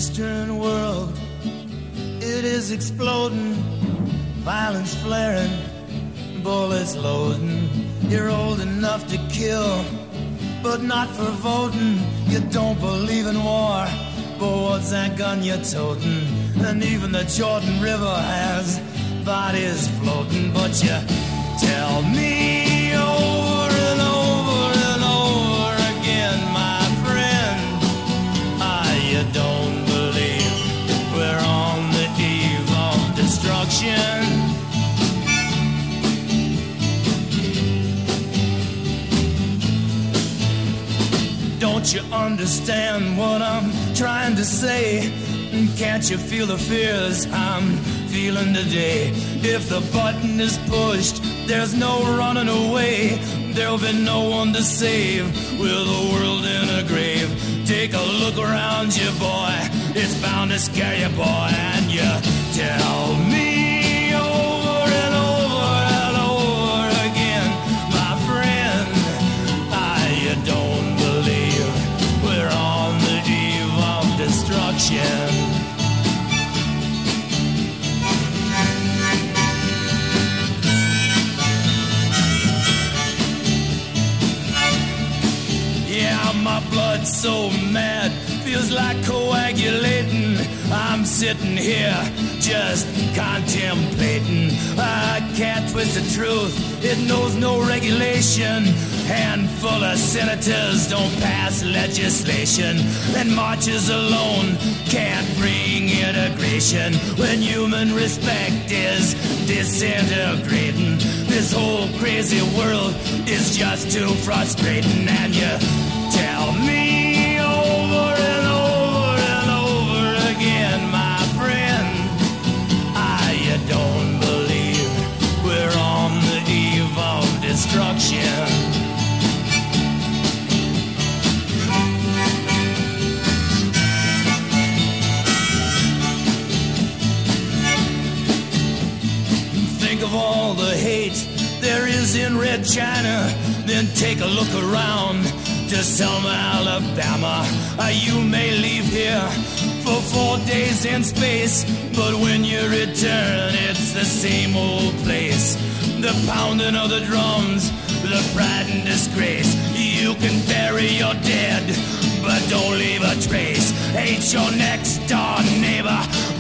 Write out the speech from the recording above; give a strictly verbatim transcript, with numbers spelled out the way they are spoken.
Western world, it is exploding, violence flaring, bullets loading. You're old enough to kill, but not for voting. You don't believe in war, but what's that gun you're toting? And even the Jordan River has bodies floating. But you tell me over and over and over again, my friend, ah, you don't believe we're on the eve of destruction. Don't you understand what I'm trying to say? Can't you feel the fears I'm feeling today? If the button is pushed, there's no running away. There'll be no one to save with the world in a grave. Take a look around you, boy. It's bound to scare you, boy. And you tell me over and over and over again, my friend, ah, you don't believe we're on the eve of destruction. My blood's so mad, feels like coagulating. I'm sitting here just contemplating. I can't twist the truth, it knows no regulation. Handful of senators don't pass legislation, and marches alone can't bring integration. When human respect is disintegrating, this whole crazy world is just too frustrating. And you tell me over and over and over again, my friend, ah, you don't believe we're on the eve of destruction. Think of all the hate there is in Red China, then take a look around to Selma, Alabama. Uh, you may leave here for four days in space, but when you return, it's the same old place. The pounding of the drums, the pride and disgrace. You can bury your dead, but don't leave a trace. Hate your next door neighbor,